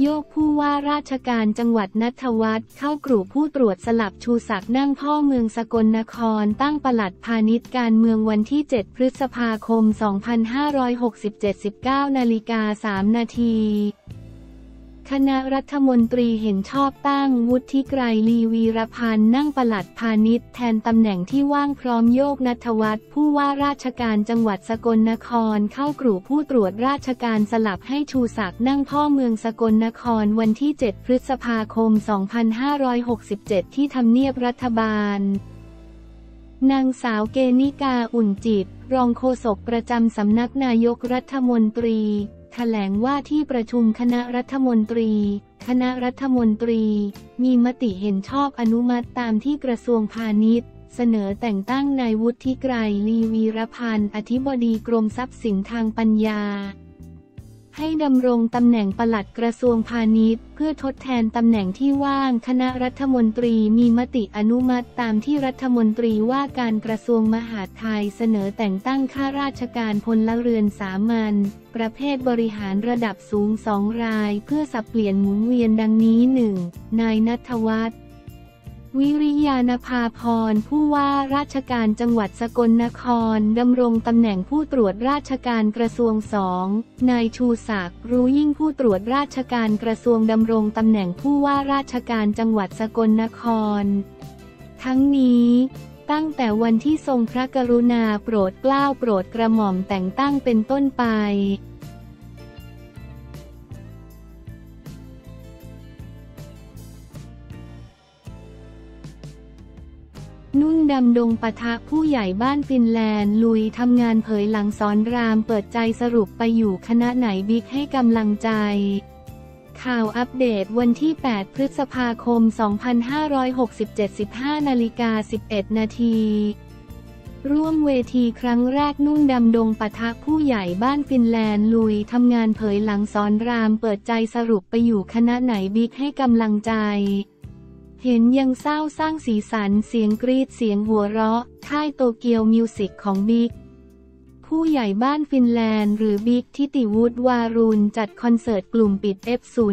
โยกผู้ว่าราชการจังหวัดณัฐวัฒน์เข้ากลุ่มผู้ตรวจสลับชูศักดิ์นั่งพ่อเมืองสกลนครตั้งปลัดพาณิชย์การเมืองวันที่ 7 พฤษภาคม 2567 19:03 นาทีคณะรัฐมนตรีเห็นชอบตั้งวุฒิไกรลีวีรพันธ์นั่งปลัดพาณิชย์แทนตำแหน่งที่ว่างพร้อมโยกณัฐวัฒน์ผู้ว่าราชการจังหวัดสกลนครเข้ากลุ่มผู้ตรวจราชการสลับให้ชูศักดิ์นั่งพ่อเมืองสกลนครวันที่ 7 พฤษภาคม 2567 ที่ทำเนียบรัฐบาลนางสาวเกณิกาอุ่นจิตรองโฆษกประจำสำนักนายกรัฐมนตรีแถลงว่าที่ประชุมคณะรัฐมนตรีมีมติเห็นชอบอนุมัติตามที่กระทรวงพาณิชย์เสนอแต่งตั้งนายวุฒิไกรลีวีรพันธ์อธิบดีกรมทรัพย์สินทางปัญญาให้ดำรงตำแหน่งปลัดกระทรวงพาณิชย์เพื่อทดแทนตำแหน่งที่ว่างคณะรัฐมนตรีมีมติอนุมัติตามที่รัฐมนตรีว่าการกระทรวงมหาดไทยเสนอแต่งตั้งข้าราชการพลเรือนสามัญประเภทบริหารระดับสูง2 รายเพื่อสับเปลี่ยนหมุนเวียนดังนี้ 1. นายณัฐวัฒน์วิริยานภาพรผู้ว่าราชการจังหวัดสกลนครดำรงตำแหน่งผู้ตรวจราชการกระทรวง 2. นายชูศักดิ์รู้ยิ่งผู้ตรวจราชการกระทรวงดำรงตำแหน่งผู้ว่าราชการจังหวัดสกลนครทั้งนี้ตั้งแต่วันที่ทรงพระกรุณาโปรดเกล้าโปรดกระหม่อมแต่งตั้งเป็นต้นไปนุ่นดำดงปะทะผู้ใหญ่บ้านฟินแลนด์ลุยทำงานเผยหลังสอนรามเปิดใจสรุปไปอยู่คณะไหนบิ๊กให้กำลังใจข่าวอัปเดตวันที่ 8 พฤษภาคม 2567 15:11 นาทีร่วมเวทีครั้งแรกนุ่นดำดงปะทะผู้ใหญ่บ้านฟินแลนด์ลุยทำงานเผยหลังสอนรามเปิดใจสรุปไปอยู่คณะไหนบิ๊กให้กำลังใจเห็นยังเศร้าสร้างสีสันเสียงกรีดเสียงหัวเราะค่ายโตเกียวมิวสิกของบิ๊กผู้ใหญ่บ้านฟินแลนด์หรือบิ๊กทิติวุฒิวารุณจัดคอนเสิร์ตกลุ่มปิด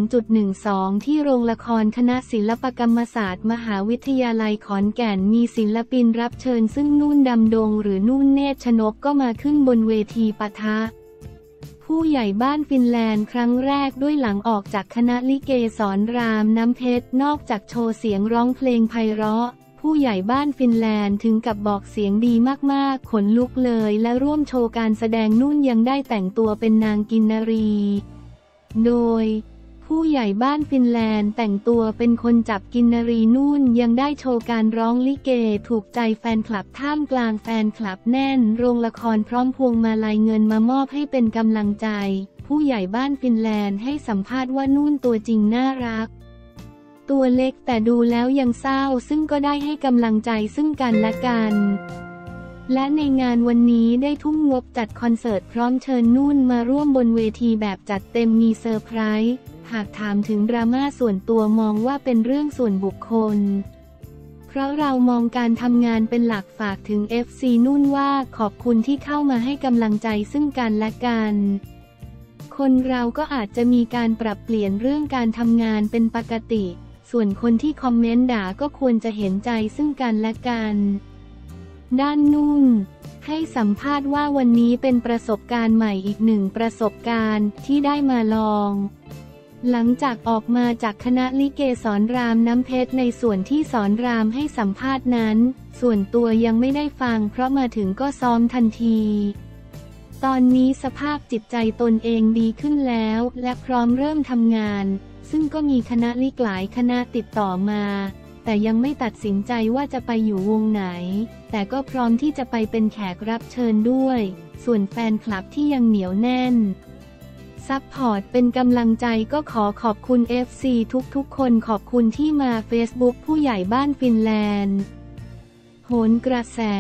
F0.12 ที่โรงละครคณะศิลปกรรมศาสตร์มหาวิทยาลัยขอนแก่นมีศิลปินรับเชิญซึ่งนุ่นดำดงหรือนุ่นเนตรชนกก็มาขึ้นบนเวทีปะทะผู้ใหญ่บ้านฟินแลนด์ครั้งแรกด้วยหลังออกจากคณะลิเกสอนรามน้ำเพชรนอกจากโชว์เสียงร้องเพลงไพเราะผู้ใหญ่บ้านฟินแลนด์ถึงกับบอกเสียงดีมากๆขนลุกเลยและร่วมโชว์การแสดงนุ่นยังได้แต่งตัวเป็นนางกินนรีโดยผู้ใหญ่บ้านฟินแลนด์แต่งตัวเป็นคนจับกินนรีนุ่นยังได้โชว์การร้องลิเกถูกใจแฟนคลับท่ามกลางแฟนคลับแน่นโรงละครพร้อมพวงมาลัยเงินมามอบให้เป็นกำลังใจผู้ใหญ่บ้านฟินแลนด์ให้สัมภาษณ์ว่านุ่นตัวจริงน่ารักตัวเล็กแต่ดูแล้วยังเศร้าซึ่งก็ได้ให้กำลังใจซึ่งกันและกันและในงานวันนี้ได้ทุ่มงบจัดคอนเสิร์ตพร้อมเชิญนุ่นมาร่วมบนเวทีแบบจัดเต็มมีเซอร์ไพรส์หากถามถึงดราม่าส่วนตัวมองว่าเป็นเรื่องส่วนบุคคลเพราะเรามองการทำงานเป็นหลักฝากถึง FC นุ่นว่าขอบคุณที่เข้ามาให้กำลังใจซึ่งกันและกันคนเราก็อาจจะมีการปรับเปลี่ยนเรื่องการทำงานเป็นปกติส่วนคนที่คอมเมนต์ด่าก็ควรจะเห็นใจซึ่งกันและกันด้านนุ่นให้สัมภาษณ์ว่าวันนี้เป็นประสบการณ์ใหม่อีกหนึ่งประสบการณ์ที่ได้มาลองหลังจากออกมาจากคณะลิเกสอนรามน้ำเพชรในส่วนที่สอนรามให้สัมภาษณ์นั้นส่วนตัวยังไม่ได้ฟังเพราะมาถึงก็ซ้อมทันทีตอนนี้สภาพจิตใจตนเองดีขึ้นแล้วและพร้อมเริ่มทำงานซึ่งก็มีคณะลิกหลายคณะติดต่อมาแต่ยังไม่ตัดสินใจว่าจะไปอยู่วงไหนแต่ก็พร้อมที่จะไปเป็นแขกรับเชิญด้วยส่วนแฟนคลับที่ยังเหนียวแน่นซัพพอร์ตเป็นกำลังใจก็ขอขอบคุณ FC ทุกๆคนขอบคุณที่มา Facebook ผู้ใหญ่บ้านฟินแลนด์โหนกระแส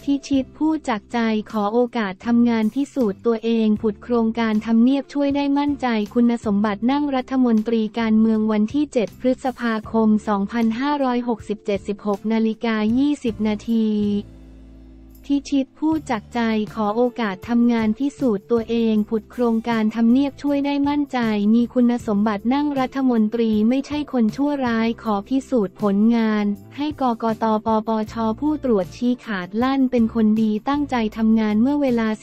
พิชิตพูดจากใจขอโอกาสทำงานพิสูจน์ตัวเองผุดโครงการทำเนียบช่วยได้มั่นใจคุณสมบัตินั่งรัฐมนตรีการเมืองวันที่ 7 พฤษภาคม 2567 16:20 นาทีพิชิตพูดจากใจขอโอกาสทำงานพิสูจน์ตัวเองผุดโครงการทำเนียบช่วยได้มั่นใจมีคุณสมบัตินั่งรัฐมนตรีไม่ใช่คนชั่วร้ายขอพิสูจน์ผลงานให้กกต.ปปช.ผู้ตรวจชี้ขาดลั่นเป็นคนดีตั้งใจทำงานเมื่อเวลา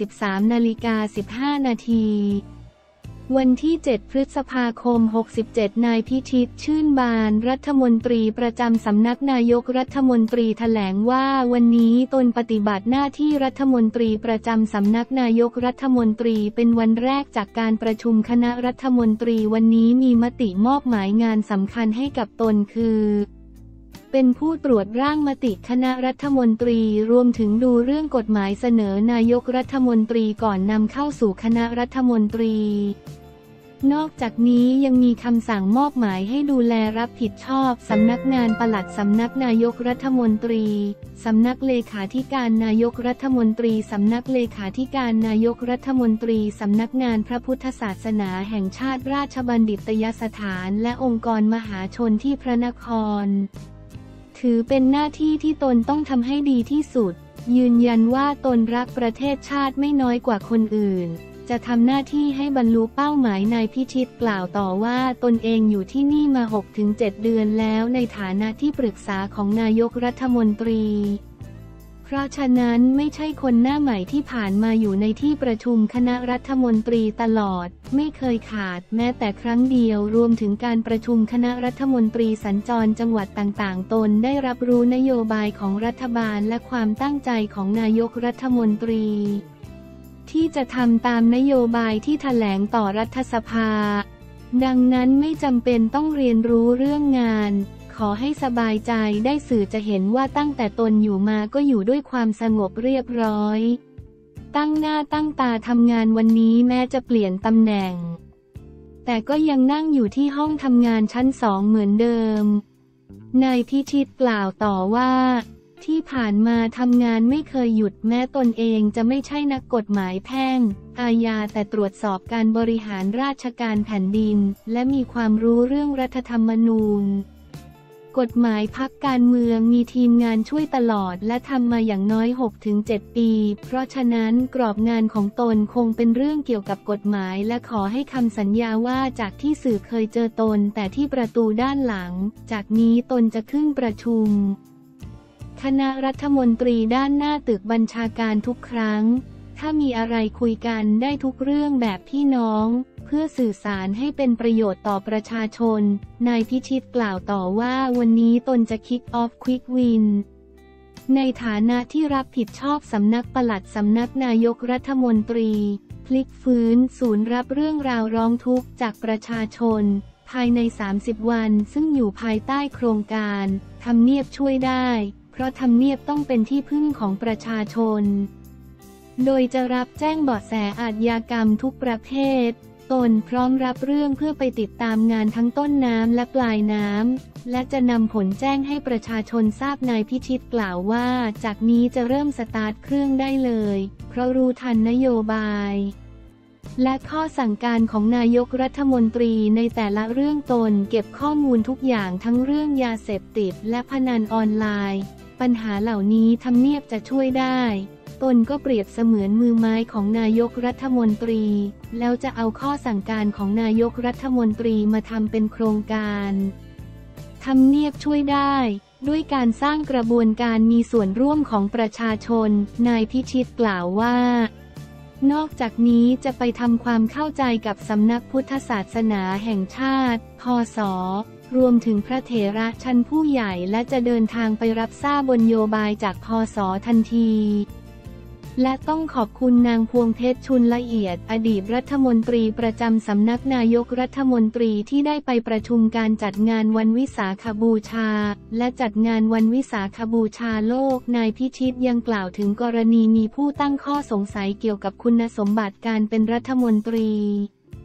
13:15 นาทีวันที่ 7 พฤษภาคม 67 นายพิชิต ชื่นบานรัฐมนตรีประจำสำนักนายกรัฐมนตรีแถลงว่าวันนี้ตนปฏิบัติหน้าที่รัฐมนตรีประจำสำนักนายกรัฐมนตรีเป็นวันแรกจากการประชุมคณะรัฐมนตรีวันนี้มีมติมอบหมายงานสำคัญให้กับตนคือเป็นผู้ตรวจร่างมติคณะรัฐมนตรีรวมถึงดูเรื่องกฎหมายเสนอนายกรัฐมนตรีก่อนนำเข้าสู่คณะรัฐมนตรีนอกจากนี้ยังมีคำสั่งมอบหมายให้ดูแลรับผิดชอบสำนักงานปลัดสำนักนายกรัฐมนตรีสำนักเลขาธิการนายกรัฐมนตรีสำนักเลขาธิการนายกรัฐมนตรีสำนักงานพระพุทธศาสนาแห่งชาติราชบัณฑิตยสถานและองค์กรมหาชนที่พระนครถือเป็นหน้าที่ที่ตนต้องทำให้ดีที่สุดยืนยันว่าตนรักประเทศชาติไม่น้อยกว่าคนอื่นจะทำหน้าที่ให้บรรลุเป้าหมายนายพิชิตกล่าวต่อว่าตนเองอยู่ที่นี่มา 6-7 เดือนแล้วในฐานะที่ปรึกษาของนายกรัฐมนตรีเพราะฉะนั้นไม่ใช่คนหน้าใหม่ที่ผ่านมาอยู่ในที่ประชุมคณะรัฐมนตรีตลอดไม่เคยขาดแม้แต่ครั้งเดียวรวมถึงการประชุมคณะรัฐมนตรีสัญจรจังหวัดต่างๆตนได้รับรู้นโยบายของรัฐบาลและความตั้งใจของนายกรัฐมนตรีที่จะทำตามนโยบายที่แถลงต่อรัฐสภาดังนั้นไม่จำเป็นต้องเรียนรู้เรื่องงานขอให้สบายใจได้สื่อจะเห็นว่าตั้งแต่ตนอยู่มาก็อยู่ด้วยความสงบเรียบร้อยตั้งหน้าตั้งตาทำงานวันนี้แม้จะเปลี่ยนตำแหน่งแต่ก็ยังนั่งอยู่ที่ห้องทำงานชั้น2เหมือนเดิมนายพิชิตกล่าวต่อว่าที่ผ่านมาทำงานไม่เคยหยุดแม้ตนเองจะไม่ใช่นักกฎหมายแพ่งอาญาแต่ตรวจสอบการบริหารราชการแผ่นดินและมีความรู้เรื่องรัฐธรรมนูญกฎหมายพรรคการเมืองมีทีมงานช่วยตลอดและทำมาอย่างน้อย 6-7 ปีเพราะฉะนั้นกรอบงานของตนคงเป็นเรื่องเกี่ยวกับกฎหมายและขอให้คำสัญญาว่าจากที่สื่อเคยเจอตนแต่ที่ประตูด้านหลังจากนี้ตนจะขึ้นประชุมคณะรัฐมนตรีด้านหน้าตึกบัญชาการทุกครั้งถ้ามีอะไรคุยกันได้ทุกเรื่องแบบพี่น้องเพื่อสื่อสารให้เป็นประโยชน์ต่อประชาชนนายพิชิตกล่าวต่อว่าวันนี้ตนจะคิกออฟควิกวินในฐานะที่รับผิดชอบสำนักปลัดสำนักนายกรัฐมนตรีพลิกฟื้นศูนย์รับเรื่องราวร้องทุกข์จากประชาชนภายใน30 วันซึ่งอยู่ภายใต้โครงการทำเนียบช่วยได้เพราะทำเนียบต้องเป็นที่พึ่งของประชาชนโดยจะรับแจ้งเบาะแสอาชญากรรมทุกประเภทตนพร้อมรับเรื่องเพื่อไปติดตามงานทั้งต้นน้ำและปลายน้ำและจะนำผลแจ้งให้ประชาชนทราบนายพิชิตกล่าวว่าจากนี้จะเริ่มสตาร์ทเครื่องได้เลยเพราะรู้ทันนโยบายและข้อสั่งการของนายกรัฐมนตรีในแต่ละเรื่องตนเก็บข้อมูลทุกอย่างทั้งเรื่องยาเสพติดและพนันออนไลน์ปัญหาเหล่านี้ทำเนียบจะช่วยได้ตนก็เปรียบเสมือนมือไม้ของนายกรัฐมนตรีแล้วจะเอาข้อสั่งการของนายกรัฐมนตรีมาทำเป็นโครงการทำเนียบช่วยได้ด้วยการสร้างกระบวนการมีส่วนร่วมของประชาชนนายพิชิตกล่าวว่านอกจากนี้จะไปทำความเข้าใจกับสำนักพุทธศาสนาแห่งชาติพศ.รวมถึงพระเถระชั้นผู้ใหญ่และจะเดินทางไปรับทราบนโยบายจากพศ.ทันทีและต้องขอบคุณนางพวงเพชรชุนละเอียดอดีตรัฐมนตรีประจำสำนักนายกรัฐมนตรีที่ได้ไปประชุมการจัดงานวันวิสาขบูชาและจัดงานวันวิสาขบูชาโลกนายพิชิตยังกล่าวถึงกรณีมีผู้ตั้งข้อสงสัยเกี่ยวกับคุณสมบัติการเป็นรัฐมนตรี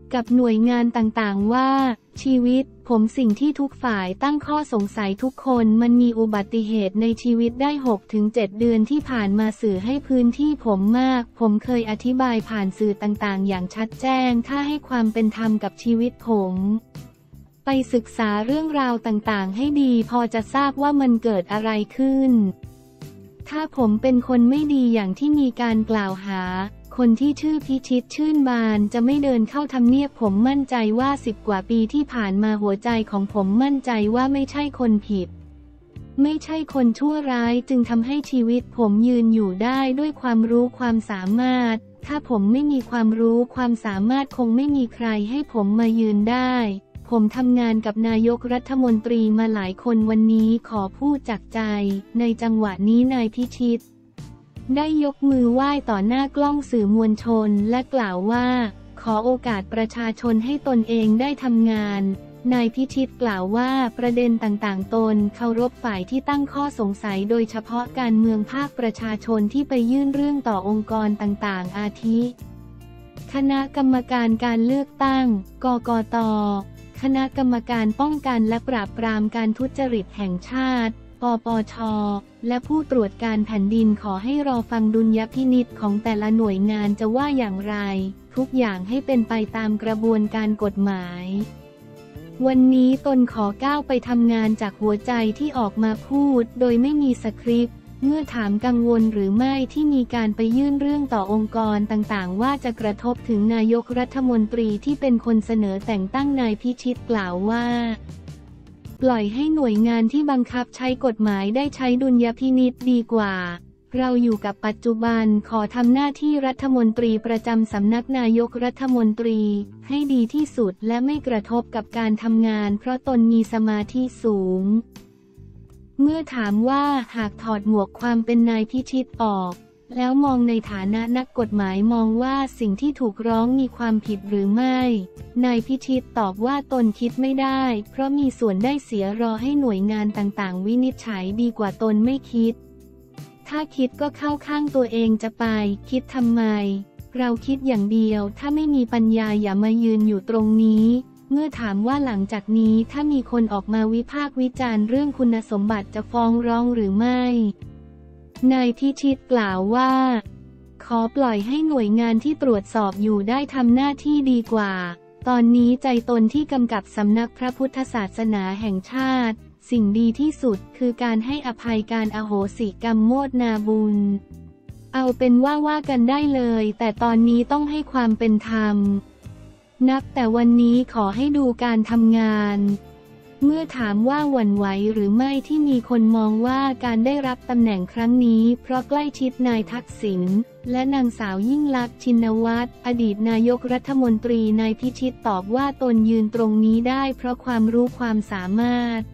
กับหน่วยงานต่างๆว่าชีวิตผมสิ่งที่ทุกฝ่ายตั้งข้อสงสัยทุกคนมันมีอุบัติเหตุในชีวิตได้ 6-7 เดือนที่ผ่านมาสื่อให้พื้นที่ผมมากผมเคยอธิบายผ่านสื่อต่างๆอย่างชัดแจ้งถ้าให้ความเป็นธรรมกับชีวิตผมไปศึกษาเรื่องราวต่างๆให้ดีพอจะทราบว่ามันเกิดอะไรขึ้นถ้าผมเป็นคนไม่ดีอย่างที่มีการกล่าวหาคนที่ชื่อพิชิตชื่นบานจะไม่เดินเข้าทำเนียบผมมั่นใจว่า10 กว่าปีที่ผ่านมาหัวใจของผมมั่นใจว่าไม่ใช่คนผิดไม่ใช่คนชั่วร้ายจึงทำให้ชีวิตผมยืนอยู่ได้ด้วยความรู้ความสามารถถ้าผมไม่มีความรู้ความสามารถคงไม่มีใครให้ผมมายืนได้ผมทำงานกับนายกรัฐมนตรีมาหลายคนวันนี้ขอพูดจากใจในจังหวะนี้นายพิชิตได้ยกมือไหว้ต่อหน้ากล้องสื่อมวลชนและกล่าวว่าขอโอกาสประชาชนให้ตนเองได้ทำงานนายพิชิตกล่าวว่าประเด็นต่างๆตนเคารพฝ่ายที่ตั้งข้อสงสัยโดยเฉพาะการเมืองภาคประชาชนที่ไปยื่นเรื่องต่อองค์กรต่างๆอาทิคณะกรรมการการเลือกตั้งกกต.คณะกรรมการป้องกันและปราบปรามการทุจริตแห่งชาติปปช.และผู้ตรวจการแผ่นดินขอให้รอฟังดุลยพินิจของแต่ละหน่วยงานจะว่าอย่างไรทุกอย่างให้เป็นไปตามกระบวนการกฎหมายวันนี้ตนขอก้าวไปทำงานจากหัวใจที่ออกมาพูดโดยไม่มีสคริปต์เมื่อถามกังวลหรือไม่ที่มีการไปยื่นเรื่องต่อองค์กรต่างๆว่าจะกระทบถึงนายกรัฐมนตรีที่เป็นคนเสนอแต่งตั้งนายพิชิตกล่าวว่าปล่อยให้หน่วยงานที่บังคับใช้กฎหมายได้ใช้ดุลยพินิจดีกว่าเราอยู่กับปัจจุบันขอทำหน้าที่รัฐมนตรีประจำสำนักนายกรัฐมนตรีให้ดีที่สุดและไม่กระทบกับการทำงานเพราะตนมีสมาธิสูงเมื่อถามว่าหากถอดหมวกความเป็นนายพิชิตออกแล้วมองในฐานะนักกฎหมายมองว่าสิ่งที่ถูกร้องมีความผิดหรือไม่นายพิชิตตอบว่าตนคิดไม่ได้เพราะมีส่วนได้เสียรอให้หน่วยงานต่างๆวินิจฉัยดีกว่าตนไม่คิดถ้าคิดก็เข้าข้างตัวเองจะไปคิดทำไมเราคิดอย่างเดียวถ้าไม่มีปัญญาอย่ามายืนอยู่ตรงนี้เมื่อถามว่าหลังจากนี้ถ้ามีคนออกมาวิพากษ์วิจารณ์เรื่องคุณสมบัติจะฟ้องร้องหรือไม่นายพิชิตกล่าวว่าขอปล่อยให้หน่วยงานที่ตรวจสอบอยู่ได้ทำหน้าที่ดีกว่าตอนนี้ใจตนที่กำกับสำนักพระพุทธศาสนาแห่งชาติสิ่งดีที่สุดคือการให้อภัยการอโหสิกรรมโมทนาบุญเอาเป็นว่ากันได้เลยแต่ตอนนี้ต้องให้ความเป็นธรรมนับแต่วันนี้ขอให้ดูการทำงานเมื่อถามว่าหวั่นไหวหรือไม่ที่มีคนมองว่าการได้รับตำแหน่งครั้งนี้เพราะใกล้ชิดนายทักษิณและนางสาวยิ่งลักษณ์ชินวัตรอดีตนายกรัฐมนตรีนายพิชิตตอบว่าตนยืนตรงนี้ได้เพราะความรู้ความสามารถ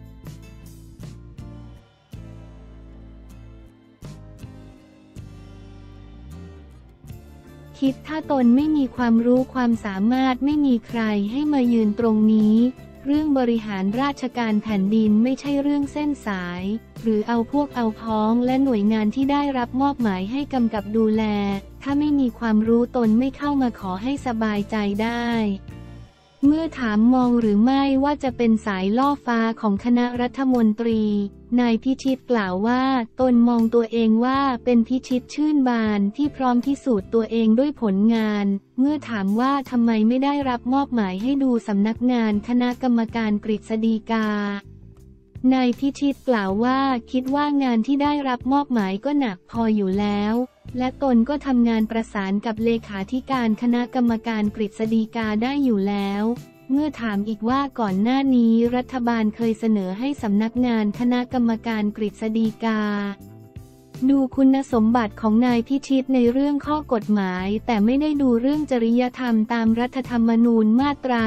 คิดถ้าตนไม่มีความรู้ความสามารถไม่มีใครให้มายืนตรงนี้เรื่องบริหารราชการแผ่นดินไม่ใช่เรื่องเส้นสายหรือเอาพวกเอาพ้องและหน่วยงานที่ได้รับมอบหมายให้กำกับดูแลถ้าไม่มีความรู้ตนไม่เข้ามาขอให้สบายใจได้เมื่อถามมองหรือไม่ว่าจะเป็นสายล่อฟ้าของคณะรัฐมนตรีนายพิชิตกล่าวว่าตนมองตัวเองว่าเป็นพิชิตชื่นบานที่พร้อมพิสูจน์ตัวเองด้วยผลงานเมื่อถามว่าทำไมไม่ได้รับมอบหมายให้ดูสำนักงานคณะกรรมการกฤษฎีกานายพิชิตกล่าวว่าคิดว่างานที่ได้รับมอบหมายก็หนักพออยู่แล้วและตนก็ทำงานประสานกับเลขาธิการคณะกรรมการกฤษฎีกาได้อยู่แล้วเมื่อถามอีกว่าก่อนหน้านี้รัฐบาลเคยเสนอให้สำนักงานคณะกรรมการกฤษฎีกาดูคุณสมบัติของนายพิชิตในเรื่องข้อกฎหมายแต่ไม่ได้ดูเรื่องจริยธรรมตามรัฐธรรมนูญมาตรา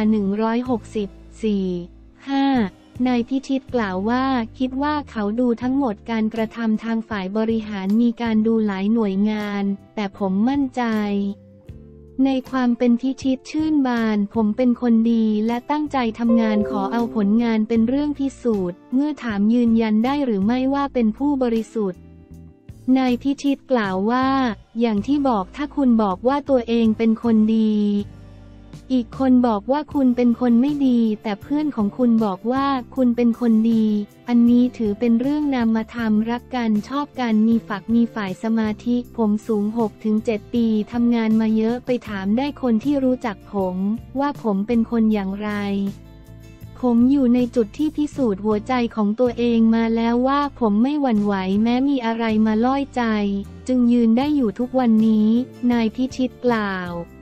164.5นายพิชิตกล่าวว่าคิดว่าเขาดูทั้งหมดการกระทำทางฝ่ายบริหารมีการดูหลายหน่วยงานแต่ผมมั่นใจในความเป็นพิชิตชื่นบานผมเป็นคนดีและตั้งใจทำงานขอเอาผลงานเป็นเรื่องพิสูจน์เมื่อถามยืนยันได้หรือไม่ว่าเป็นผู้บริสุทธิ์นายพิชิตกล่าวว่าอย่างที่บอกถ้าคุณบอกว่าตัวเองเป็นคนดีอีกคนบอกว่าคุณเป็นคนไม่ดีแต่เพื่อนของคุณบอกว่าคุณเป็นคนดีอันนี้ถือเป็นเรื่องนามธรรมรักกันชอบกันมีฝักมีฝ่ายสมาธิผมสูง 6-7 ปีทำงานมาเยอะไปถามได้คนที่รู้จักผมว่าผมเป็นคนอย่างไรผมอยู่ในจุดที่พิสูจน์หัวใจของตัวเองมาแล้วว่าผมไม่หวั่นไหวแม้มีอะไรมาล่อยใจจึงยืนได้อยู่ทุกวันนี้นายพิชิตกล่าว